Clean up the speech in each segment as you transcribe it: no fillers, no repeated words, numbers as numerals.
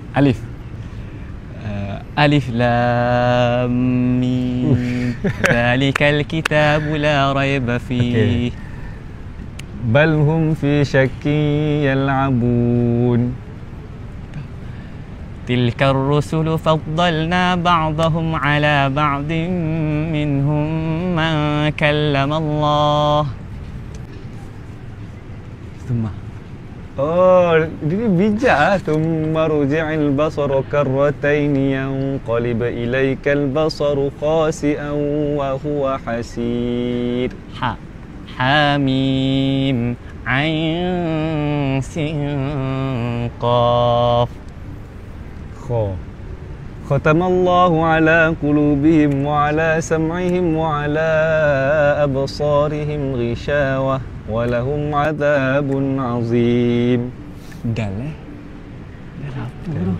Alif. Alif lam mim. Dzalikal kitabu la raiba fihi. Bal hum fi syakkin yal'abun. Tilkar rusulu faddalna ba'dahum ala ba'din minhum man kallama Allah. Summa. Oh, dia bijak. Thumma ruji'il basaru karrataini yanqalib ilaikal basaru khasi'an wa huwa hasir. Hamim Ain Sin Qaf. Khatamallahu ala qulubihim wa ala sam'ihim wa ala absarihim ghishawah wa lahum adhabun azim. Dal Dal apa tu?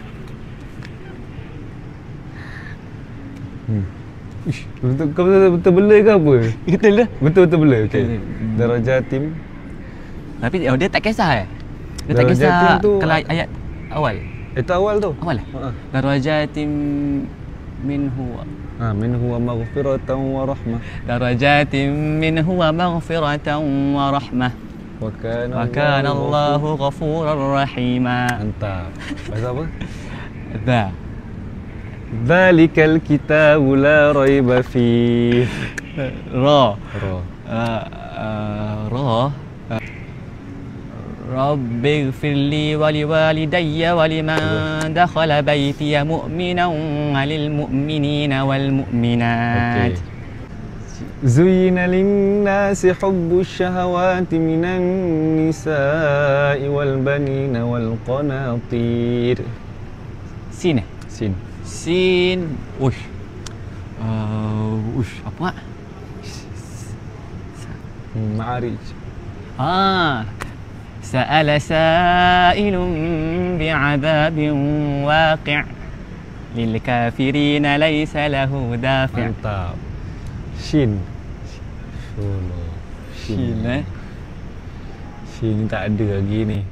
Kau betul bela ke apa? Betul dah. Betul bela. Okey. Darajatim. Tapi dia tak kisah Dia tak Darajatim kisah tu kalau ayat awal. Itu awal tu. Awal Darajatim minhu. Minhu wa maghfiratan wa rahmah. Darajatim minhu wa maghfiratan wa rahmah. Wa kana Allahu ghafurar rahima. Mantap. Bahasa apa? Dha. Dzalikal kitabu la raiba fihi. Ra. Ra. Rabbi ighfirli wa liwalidayya wa liman dakhala baytiya mu'minan wa lil mu'minina wal mu'minat. Zuyyina lin-nasi hubbu syahawati minan nisa'i wal banina wal qanatir. Sin. Ush. Apa? Ma'arij. Sa'ala sa'ilun bi'adabin waqi' lil kafirina laysa lahu dafi'. Mantap. Shin. Shin Shin tak ada lagi ni.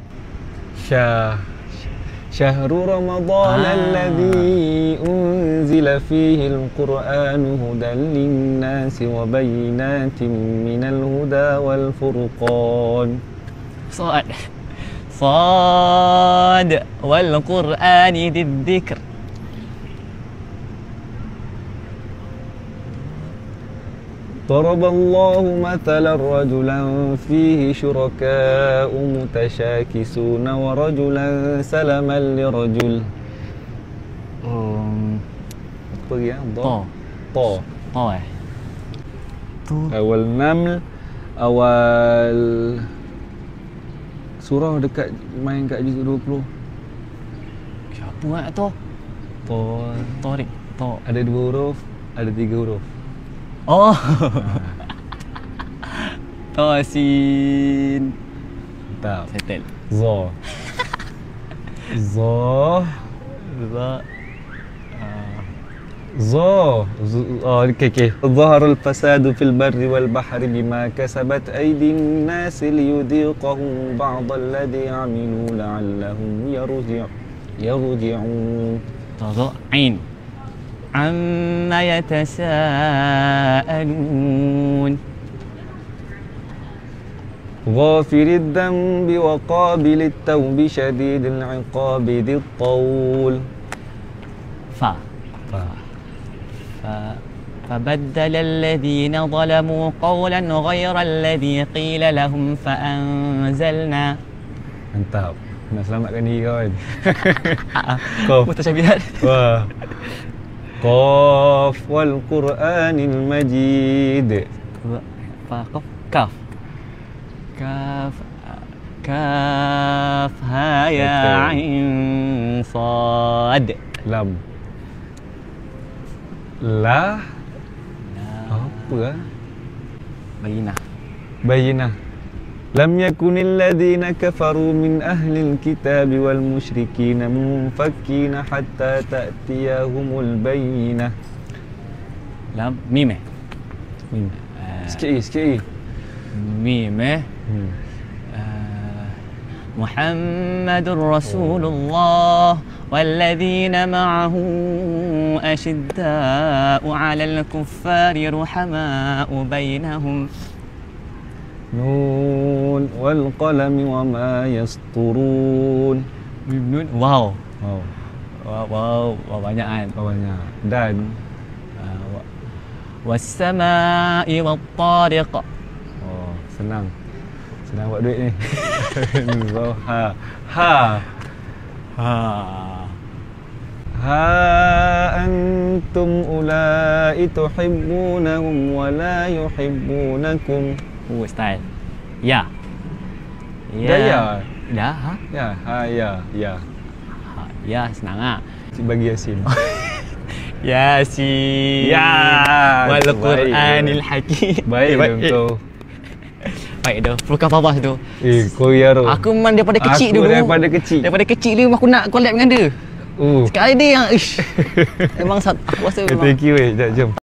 Syahru Ramadan alladhi unzila fihi al-Qur'anu hudan lin-nasi wa bayyinatin minal huda wal furqan. Sad wal Qur'ani dzikr. ضرب الله مثلا رجلا فيه شركاء متشاكسون ورجلا سلما لرجل. Apa dia? Ta. Awal Naml, awal surah dekat main kat juzuk 20. Siapa nak tu? Tarik. Ada 2 huruf, ada 3 huruf. Oh. Sin. Tak. Settle. Za. Okay. ظهر الفساد في البر والبحر بما كسبت أيدي الناس ليذيقهم بعض الذي عملوا لعلهم يرجعون. عين. عما يتساءلون. غافر الذنب وقابل التوب شديد العقاب ذي الطول. فبدل الذين ظلموا قولا غير الذي قيل لهم فأنزلنا. Mantap. Nak selamatkan diri kawan. Mutasyabihat. Wah. Qaf wal Qur'anil Majid. Kaf. Ha ya ain sad. Lam. La. Apa ah? Bayinah. Lam yakunil ladzina kafaru min ahlil kitab wal musyrikin munfakin hatta ta'tiyahumul bayyinah. Lam mim. Sikit. Mim. محمد رسول الله والذين معه أشداء على الكفار رحماء بينهم. نون والقلم وما يسطرون. Wow. Wow. Wow, banyak kan. Banyak. Dan wassama'i wattariq. oh, senang. Senang buat duit ni. Ha. Ha antum ulai tuhibbunahum wa la yuhibbunakum. Style. Ya. Ya. Dah, ha? Ya, ya. Ha, ya, senang ah. Cik bagi Yasin. Yasin. Ya. Wal Quranil Hakim. Baik kau. Baik dah. Perlukan Fawaz tu. Kau ya tu. Aku memang daripada kecil dulu. Daripada kecil. Daripada kecil dulu aku nak collab dengan dia. Sekali dia yang memang aku rasa memang Thank you jom.